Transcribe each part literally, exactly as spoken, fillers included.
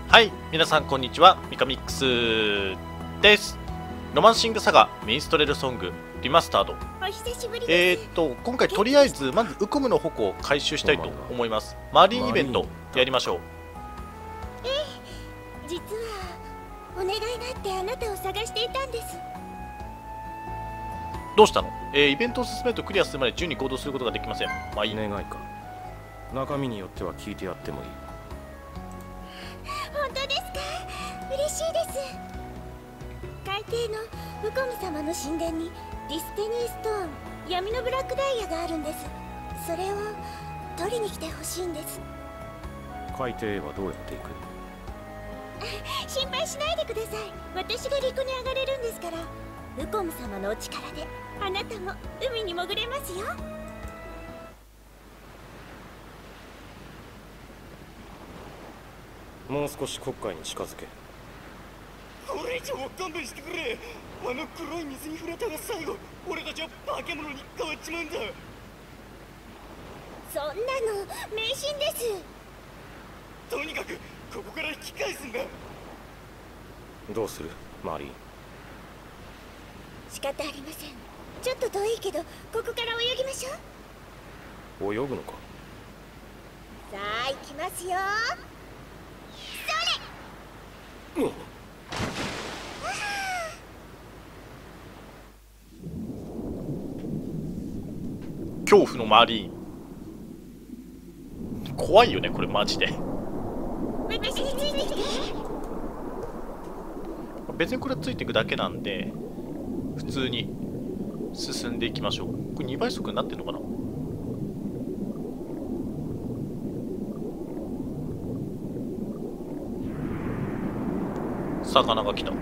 はい、皆さんこんにちは、ミカミックスです。ロマンシングサガミンストレルソングリマスタード。 お久しぶりです。 えーっと今回とりあえずまずウコムの矛を回収したいと思います。マリンイベントやりましょう。 ええ、実はお願いがあってあなたを探していたんです。 どうしたの？えー、イベントを進めるとクリアするまで順に行動することができません。まあいい。 願いか。中身によっては聞いてやってもいい。 本当ですか？嬉しいです。海底のウコム様の神殿にディスティニーストーン、闇のブラックダイヤがあるんです。それを取りに来てほしいんです。 海底へはどうやって行く？ 心配しないでください。私が陸に上がれるんですから。ウコム様のお力であなたも海に潜れますよ。 もう少し黒海に近づけ。 これ以上勘弁してくれ。あの黒い水に触れたら最後俺たちは化け物に変わっちまうんだ。 そんなの迷信です。 とにかくここから引き返すんだ。 どうするマリーン？ 仕方ありません。ちょっと遠いけどここから泳ぎましょう。 泳ぐのか？ さあ行きますよ。それ！ うん。 恐怖のマリーン。怖いよねこれマジで。 私についてきて。 別にこれついていくだけなんで普通に進んでいきましょう。これにばい速になってんのかな？魚が来た。普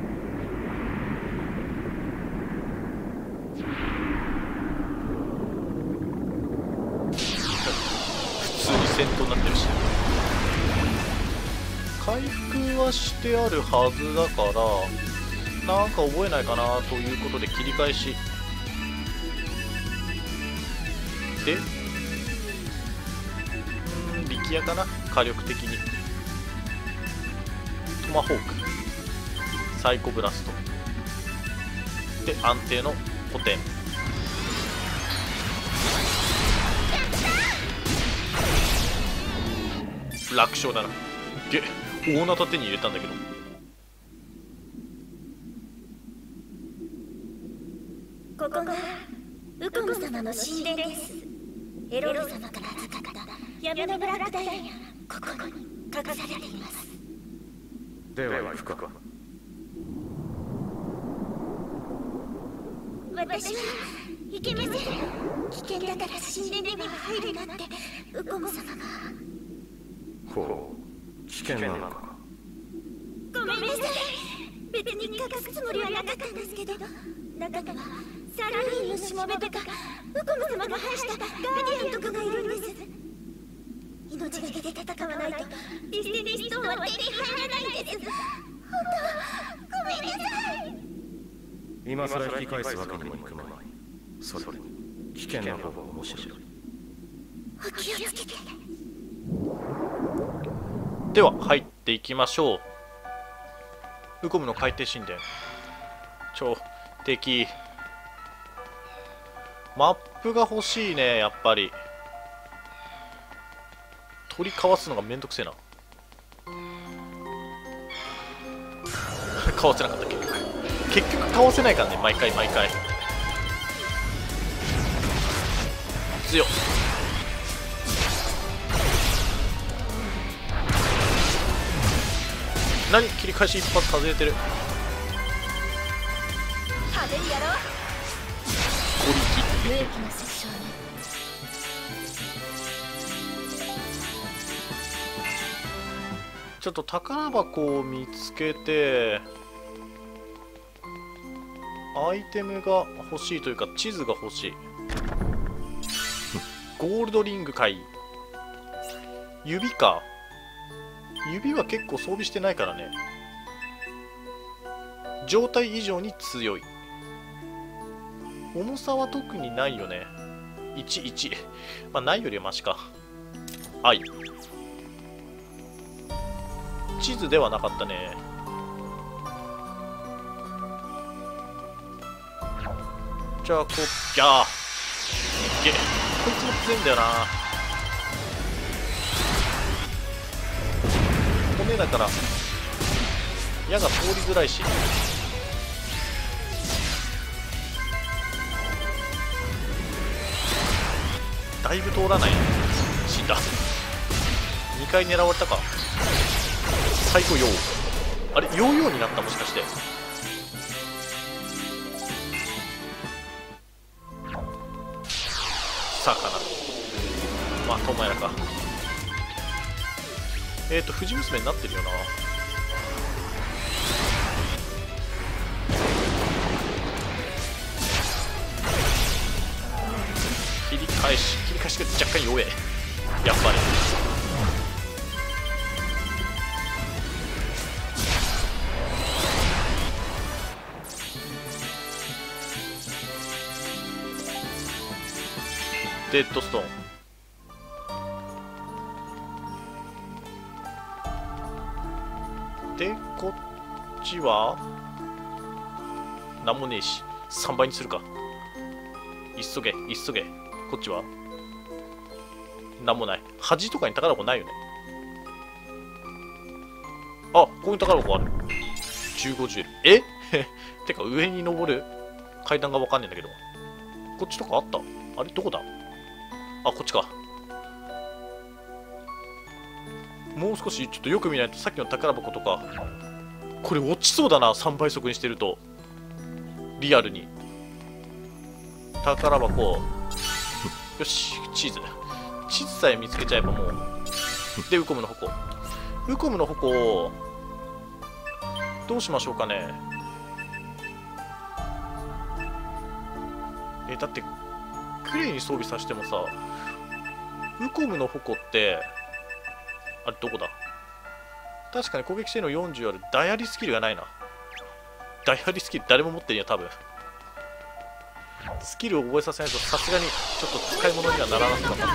通に戦闘になってるし、回復はしてあるはずだからなんか覚えないかなということで切り返しで、うーん力也かな。火力的にトマホーク、サイコブラストで安定の補填。楽勝だな。で大なた手に入れたんだけど。 ここがウコム様の神殿です。エロル様から預かった闇のブラックダイヤがここに隠されています。 では行くか。 私は行けません。危険だから神殿には入るなってウコム様が。 ほう、危険なのか。 ごめんなさい。別に隠すつもりはなかったんですけど、中にはサルーンのしもべとかウコム様が配したガーディアンとかがいるんです。命がけで戦わないとディスティニーストーンは手に入らないんです。本当ごめんなさい。 今さら引き返すわけにもいくまい。それに危険な方が面白い。 お気をつけて。 では入っていきましょう。ウコムの海底神殿。超敵。マップが欲しいね。やっぱり取りかわすのがめんどくせえな。かわせなかった。結局結局倒せないからね。毎回毎回強っ。何切り返し一発外れてる。 派手にやろう。 ゴリキ無益な殺傷ね。 ちょっと宝箱を見つけてアイテムが欲しいというか地図が欲しい。ゴールドリングかい。指か。指は結構装備してないからね。状態以上に強い。重さは特にないよね。いちいち、まあないよりはマシか。愛地図ではなかったね。じゃあこっ、いやーげこいつも強いんだよな。骨だから矢が通りづらいし、だいぶ通らない。死んだ。にかい狙われたか。最後ヨー、あれヨーヨーになった、もしかして。さあかな、まあトマヤラか。えっ、ー、と藤娘になってるよな。切り返し切り返しが若干弱え、やっぱり。デッドストーン。でこっちはなんもねえし、さんばいにするか。急げ急げ。こっちはなんもない。端とかに宝箱ないよね。あ、ここに宝箱ある。じゅうごジュエル。えてか上に登る階段がわかんねえんだけど。こっちとかあった？あれどこだ？あ、こっちか。もう少しちょっとよく見ないと、さっきの宝箱とかこれ落ちそうだな、さんばい速にしてると。リアルに宝箱よし、チーズ地図さえ見つけちゃえばもう。でウコムの矛、ウコムの矛をどうしましょうかね。えだってクレイに装備させてもさ、ウコムの矛ってあれどこだ。確かに攻撃性能よんじゅうある。ダイアリスキルがないな。ダイアリスキル誰も持ってるよ多分。スキルを覚えさせないとさすがにちょっと使い物にはならなかった。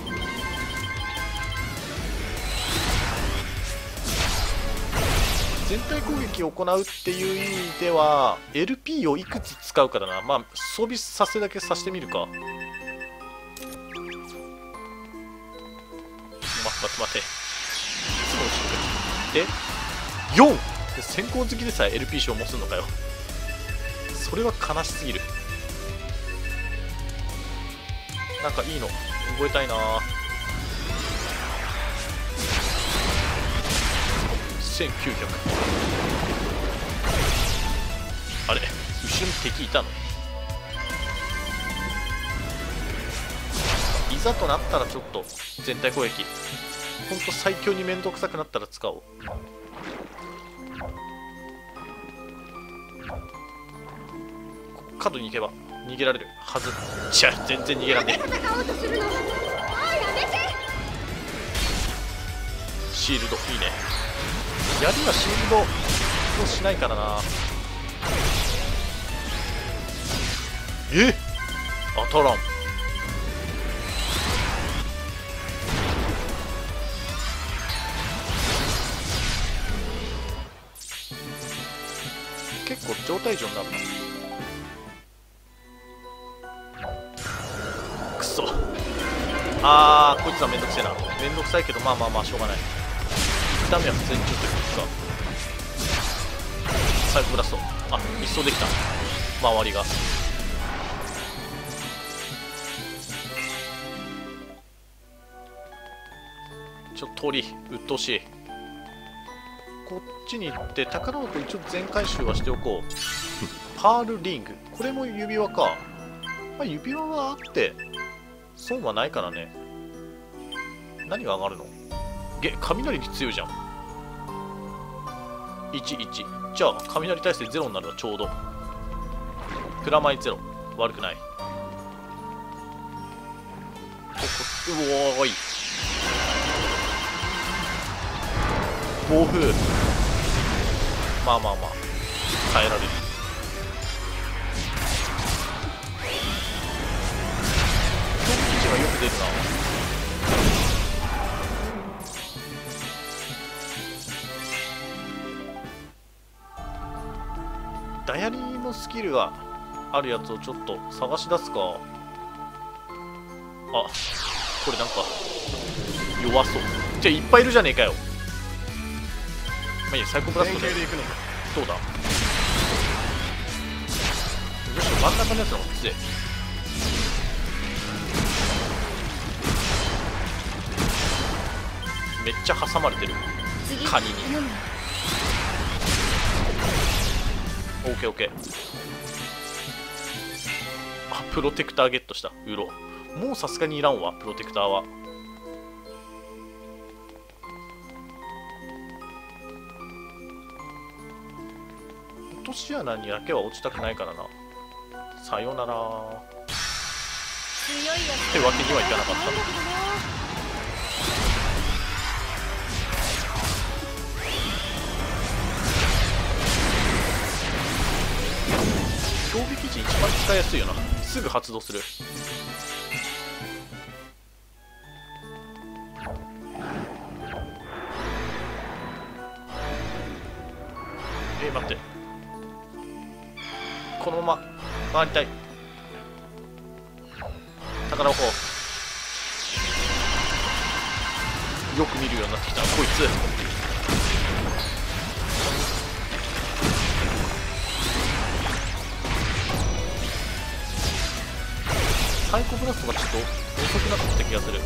全体攻撃を行うっていう意味では エルピー をいくつ使うかだな。まあ装備させるだけさせてみるか。待って待って。でよんで先行好きでさえ エルピー 賞持つのかよ。それは悲しすぎる。なんかいいの覚えたいな。せんきゅうひゃく。あれ後ろに敵いたの。いざとなったらちょっと全体攻撃ほんと最強に面倒くさくなったら使おう。角に行けば逃げられるはず。違う、全然逃げられねえ。シールドいいね。槍はシールドをしないからな。え当たらん。結構状態上になるな。くそ。あーこいつはめんどくせえな。めんどくさいけどまあまあまあしょうがない。一旦目は普通にちょっといくか。サイコブラスト。あ一掃できた。周りがちょっと通りうっとうしい。こっちに行って宝箱一応全回収はしておこう。パールリング、これも指輪か。まあ、指輪はあって損はないからね。何が上がるの？げ雷に強いじゃん。いちいち。じゃあ雷耐性ゼロになるわ。ちょうどプラマイゼロ悪くない。ここうおーい暴風。まあまあまあ耐えられる。攻撃値がよく出るな。 ダイアリーのスキルがあるやつをちょっと探し出すか。あ、これなんか弱そう。じゃあいっぱいいるじゃねえかよ。まあいいや、サイコブラストでどうだ。むしろ真ん中のやつの方が強い。めっちゃ挟まれてるカニに。オーケーオーケー。あ、プロテクターゲットした。ウロもうさすがにいらんわ、プロテクターは。落とし穴にだけは落ちたくないからな。さよならってわけにはいかなかった。衝撃時一番使いやすいよな。すぐ発動する。えー、待って、このまま回りたい。宝箱よく見るようになってきたこいつ。サイコブラストがちょっと遅くなってきた気がする。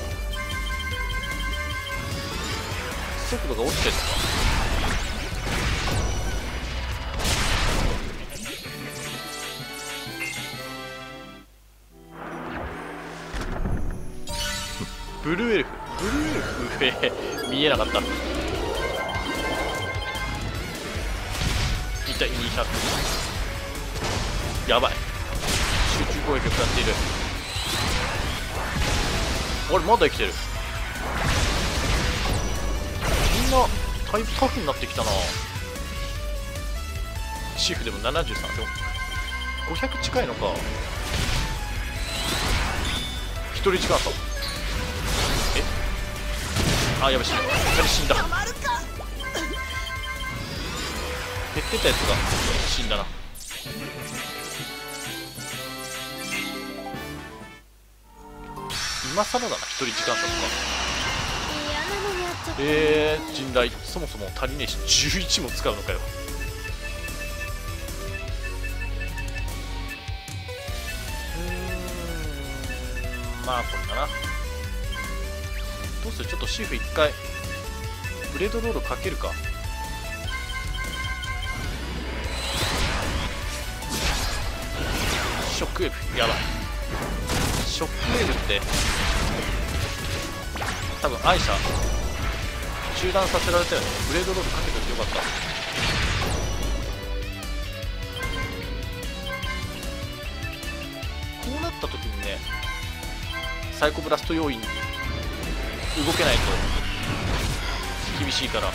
速度が落ちてるのか。ブルーエルフ、ブルーエルフ、えー、見えなかった。痛い。にひゃく、やばい。集中攻撃を食らっている。あれまだ生きてる。みんなだいぶタフになってきたな。シフでもななじゅうさんでもごひゃく近いのか。一人時間差。えあ、やべ、死んだ。死んだ。減ってたやつが死んだな。今更だな、一人時間差とか。えー、陣雷そもそも足りねえしじゅういちも使うのかよ。うーん、まあこれだな。どうする。ちょっとシーフ一回ブレードロールかけるか。ショックウェーブ、やばい。ショックウェーブって多分アイシャ中断させられたよね。ブレードロールかけておいてよかった。こうなった時にね、サイコブラスト要員動けないと厳しいから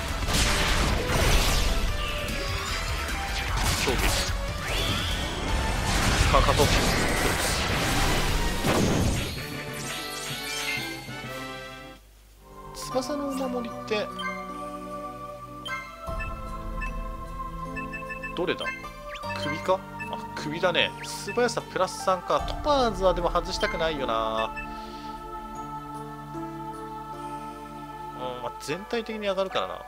衝撃かかと翼のお守りってどれだ。首か。あ、首だね。素早さプラスさんか。トパーズはでも外したくないよな。うん、まあ、全体的に上がるからな。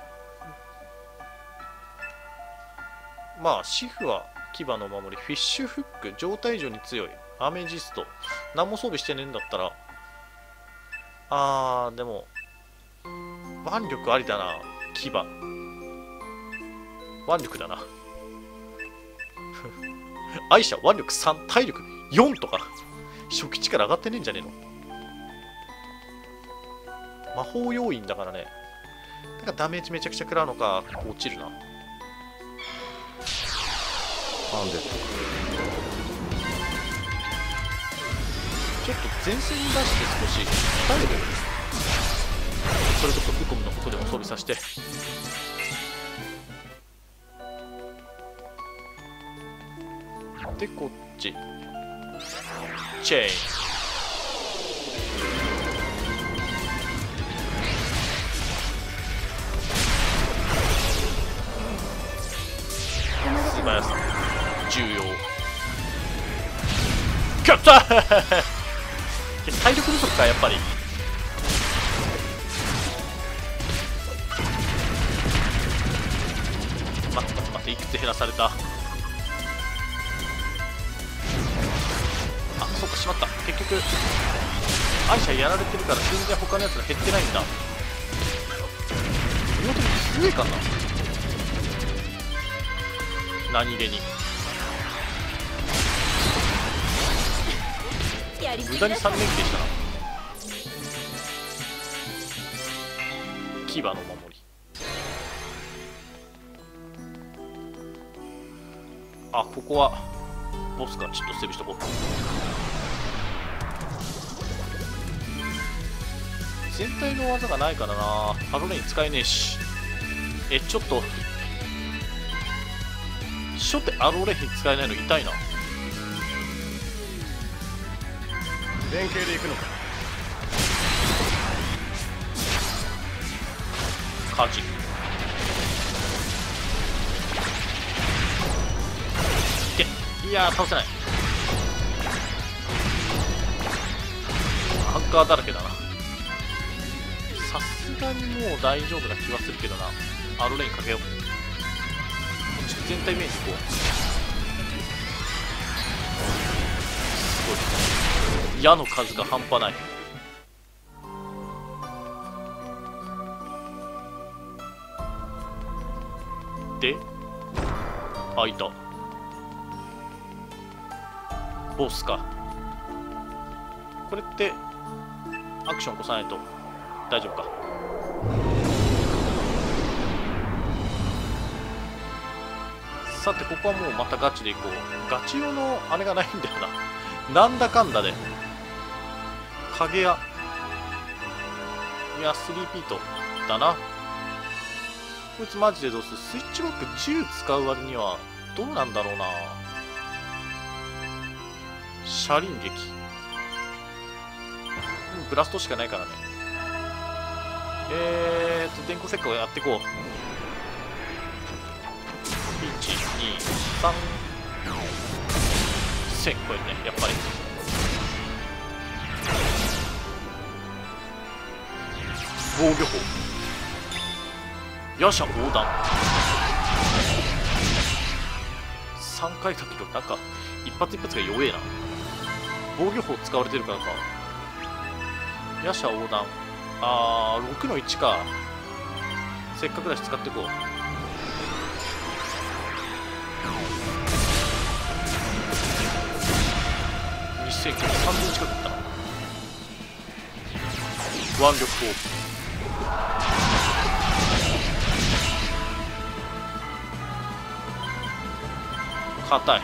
まあシフは牙のお守り、フィッシュフック、状態以上に強い、アメジスト、何も装備してねえんだったら、あーでも腕力ありだな。牙腕力だな。アイシャ腕力さん、体力よんとか初期値から上がってねえんじゃねえの。魔法要員だからね。だからダメージめちゃくちゃ食らうのか。落ちるな。 アンデッドちょっと前線に出して少し耐える。それこそウコムのことでも装備させて。でこっちチェーン。素早さ重要。キャッター体力不足かやっぱり。待って待って待って、いくつ減らされた。あ、そっか、しまった。結局アイシャやられてるから全然他のやつが減ってないんだ。妹にすげえかな、何気に無駄にさん連携したな。牙の守り。あ、ここはボスか。ちょっとセーブしとこう。全体の技がないからな。ハロレイン使えねえし。え、ちょっと初手アロレイン使えないの痛いな。 連携で行くのか。 勝ち。いやー、倒せない。ハンカーだらけだな。さすがにもう大丈夫な気はするけどな。アロレインかけよう。ちょっと全体イメージいこう。すごい。矢の数が半端ない。で、あ、いた。ボスか。これってアクション起こさないと大丈夫か。さて、ここはもうまたガチでいこう。ガチ用のあれがないんだよな。なんだかんだで影屋、いや、スリーピートだな。こいつマジでどうする。スイッチバックじゅう使う割にはどうなんだろうな。車輪撃、ブラストしかないからね。えーと電光石火をやっていこう。いち、に、さん、せん超えるね、やっぱり。防御砲、夜叉横断さんかいだけど、なんか一発一発が弱えな。防御砲使われてるからか。夜叉横断、あーろくのいちか。せっかくだし使っていこう。にせんきゅうひゃくさんぜん近くいったな。腕力砲、硬い。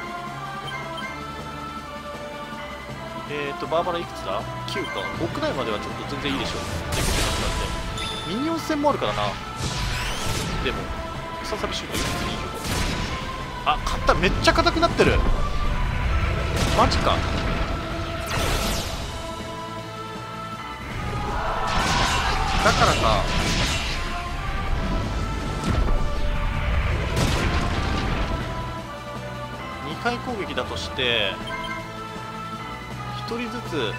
えーとバーバラいくつだ ?きゅう か。屋内まではちょっと全然いいでしょ。猫背なくなってミニオン戦もあるからな。でもムササビシュートいくつにじゅうご。あ、硬い。めっちゃ硬くなってる。マジか。だからか。にかい攻撃だとしてひとりずつ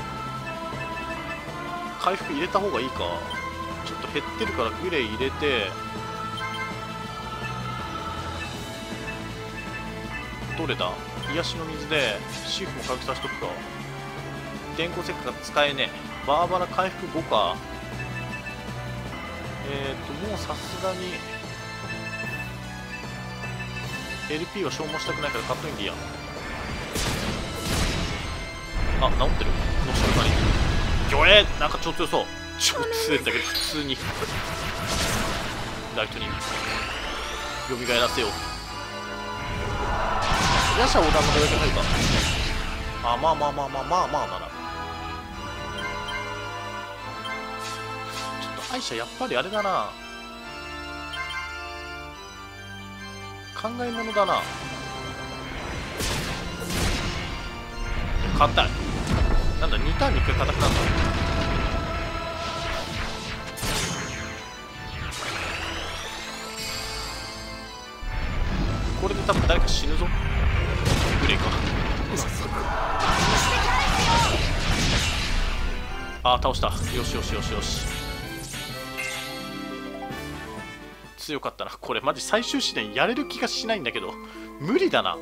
回復入れた方がいいか。ちょっと減ってるからグレー入れて、どれだ、癒しの水でシーフも回復させとくか。電光石火が使えねえ。バーバラ回復ごか。えっともうさすがに エルピー は消耗したくないからカットインでいいや。あ、治ってる。のしかに魚影、なんか超強そう。超強いんだけど普通にライトニング蘇らせよう。夜叉横断のどれだけ入るか。あ、まあまあまあまあまあまあなら。ちょっとアイシャやっぱりあれだな、考え物だな。硬い。なんだ、にターンにいっかい硬くなるんだ。 これで多分誰か死ぬぞ。グレイか。ああ倒した。よしよしよしよし、強かったな。これマジ最終試練やれる気がしないんだけど無理だな。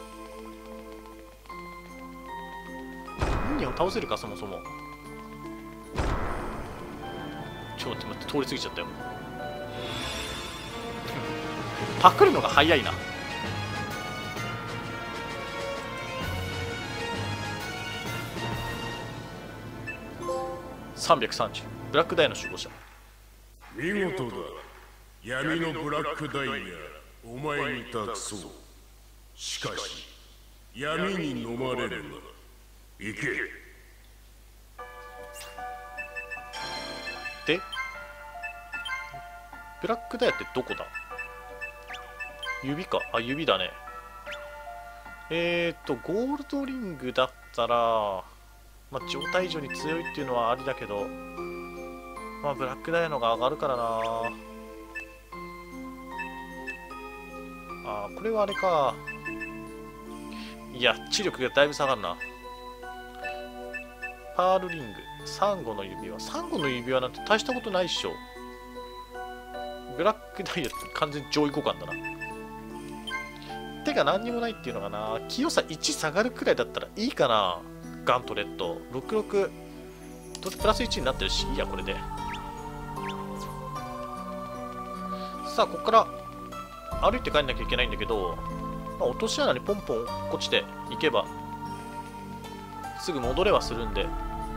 ミニオン倒せるかそもそも。ちょっと待って、通り過ぎちゃったよ。パクるのが早いな。さんびゃくさんじゅうブラックダイヤの守護者。 見事だ。闇のブラックダイヤ、お前に託そう。しかし闇に飲まれるな。行け。 でブラックダイヤってどこだ。指か。あ、指だね。えーっとゴールドリングだったらまあ状態以上に強いっていうのはありだけど、まあブラックダイヤのが上がるからな。あーこれはあれか。いや知力がだいぶ下がるな。パールリング、サンゴの指輪。サンゴの指輪なんて大したことないっしょ。ブラックダイヤって完全に上位互換だな。手が何にもないっていうのかな。清さいち下がるくらいだったらいいかな。ガントレットろくろくどうせプラスいちになってるし、いいやこれで。さあここから歩いて帰んなきゃいけないんだけど、まあ、落とし穴にポンポン落ちていけばすぐ戻れはするんで、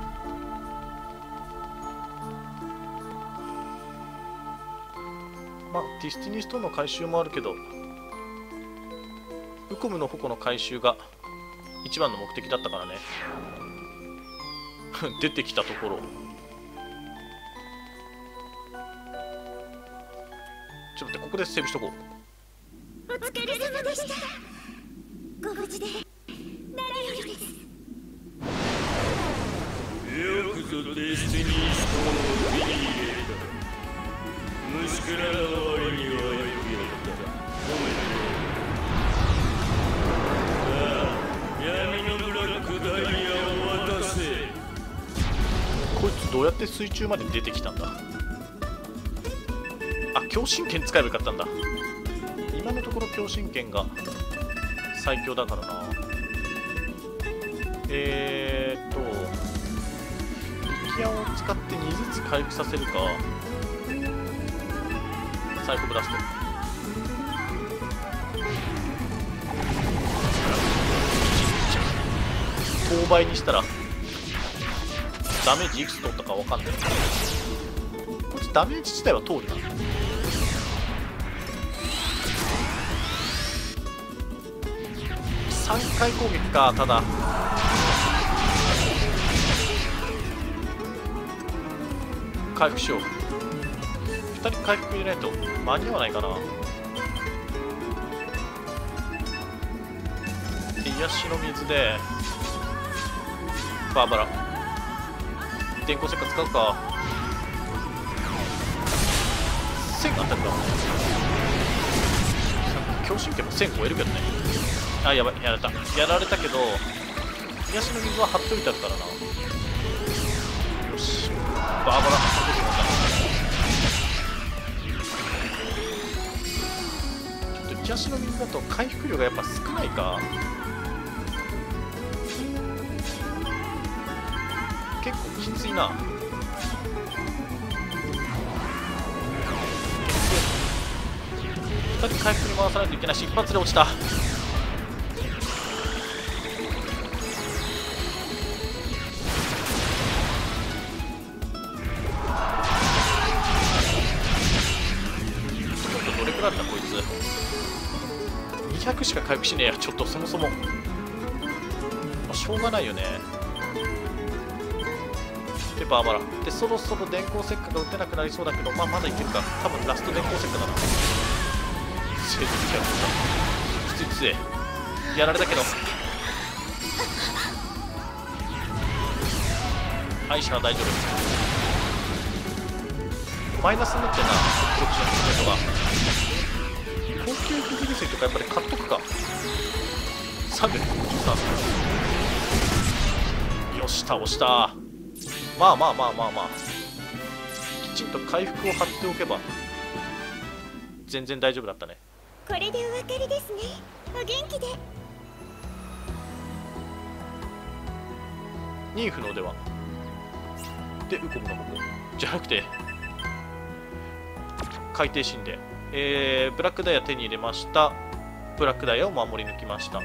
まあディスティニーストーンの回収もあるけど、ウコムの矛の回収が一番の目的だったからね。出てきたところちょっと待って、ここでセーブしとこう。 お疲れ様でした。ご無事で何よりです。 よくぞデスティニーストーンを手に入れた。虫けらの割にはよくやった。褒めて。闇のブラックダイヤを渡せ。 こいつどうやって水中まで出てきたんだ。あ、強心剣使えばよかったんだ。今のところ強心剣が最強だからな。えーっと力矢を使ってにずつ回復させるか。サイコブラスト。等倍にしたらダメージいくつ取ったか分かんない。こいつダメージ自体は通るな。さんかい攻撃か。ただ回復しよう。ふたり回復入れないと間に合わないかな。で癒しの水でバーバラ電光石火使うか。せん当たるか。強心剣もせん超えるけどね。あ、やばい、やられたやられたけど癒しの水は貼っといてあるからな。よし、バーバラ出てもらった。ちょっと癒しの水だと回復量がやっぱ少ないか。結構きついな。ふたり回復に回さないといけないし、一発で落ちた。どれくらいだこいつ。にひゃくしか回復しねえや。ちょっとそもそも、まあ、しょうがないよね。でバーバラでそろそろ電光石火が打てなくなりそうだけど、まあまだいけるか。多分ラスト電光石火だな。成績がきついきついやられたけど、アイシャは大丈夫。マイナスになってんな、こっちのコメントが。高級不義薬とかやっぱり買っとくか。さんびゃくごじゅうさん。よし倒した。まあまあまあまあまあ、きちんと回復を張っておけば全然大丈夫だったね。 これでお別れですね。お元気で。 ニーフのではでウコムの方向じゃなくて海底神殿、えー、ブラックダイヤ手に入れました。ブラックダイヤを守り抜きました。こ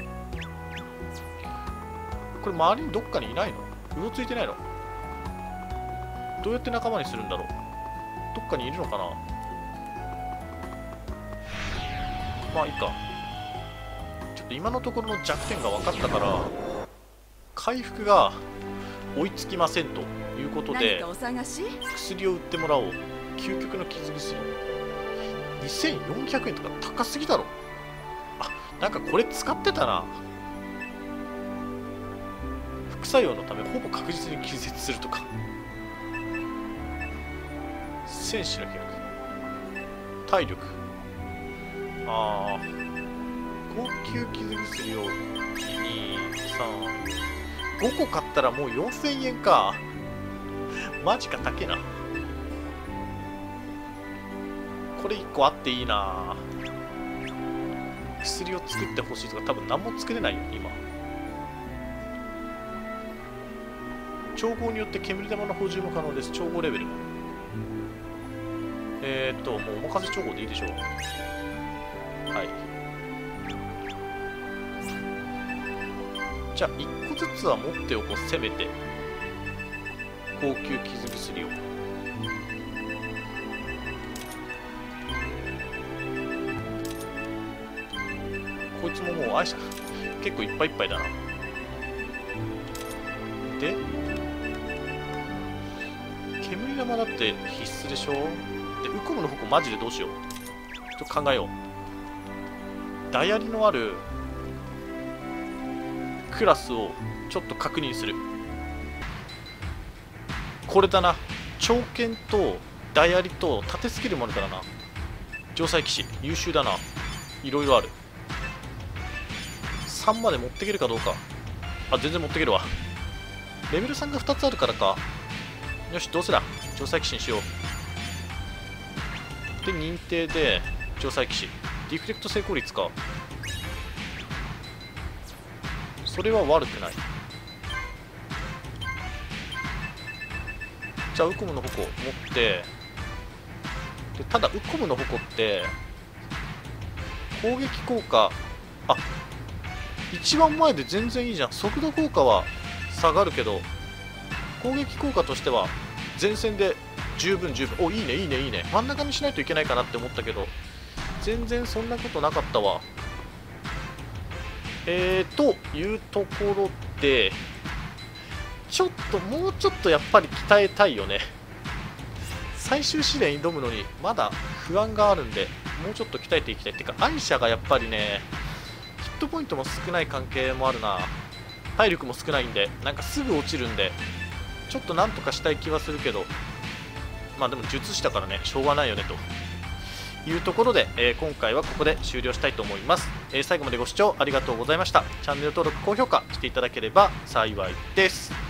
れ周りにどっかにいないの？うろついてないの？どうやって仲間にするんだろう。どっかにいるのかな。まあいいか。ちょっと今のところの弱点が分かったから回復が追いつきませんということで薬を売ってもらおう。究極の傷薬にせんよんひゃくえんとか高すぎだろ。あ、なんかこれ使ってたな。副作用のためほぼ確実に気絶するとか。戦士の記録、体力、ああ高級傷薬をいち、に、さん、ごこ買ったらもうよんせんえんか。マジか高えな。これいっこあっていいな。薬を作ってほしいとか多分何も作れないよ今。調合によって煙玉の補充も可能です。調合レベルえーっともうお任せ調合でいいでしょう。はい、じゃあいっこずつは持っておこう。せめて高級傷薬を。こいつももう愛車結構いっぱいいっぱいだな。で煙玉だって必須でしょ。でウコムの矛マジでどうしよう。ちょっと考えよう。ダイヤリのあるクラスをちょっと確認する。これだな。長剣とダイヤリと縦スキルもあるからな。城塞騎士優秀だな。いろいろある。さんまで持っていけるかどうか。あ、全然持っていけるわ。レベルさんがふたつあるからか。よし、どうせだ城塞騎士にしよう。で認定で城塞騎士ディフレクト成功率か。それは悪くない。じゃあウコムの矛を持ってで、ただウコムの矛って攻撃効果、あ、一番前で全然いいじゃん。速度効果は下がるけど攻撃効果としては前線で十分十分。お、いいねいいねいいね。真ん中にしないといけないかなって思ったけど全然そんなことなかったわ。えーというところでちょっともうちょっとやっぱり鍛えたいよね。最終試練挑むのにまだ不安があるんでもうちょっと鍛えていきたい。ってか愛車がやっぱりねヒットポイントも少ない関係もあるな。体力も少ないんでなんかすぐ落ちるんでちょっとなんとかしたい気はするけど、まあでも術師だからねしょうがないよねというところで、えー、今回はここで終了したいと思います。えー、最後までご視聴ありがとうございました。チャンネル登録高評価していただければ幸いです。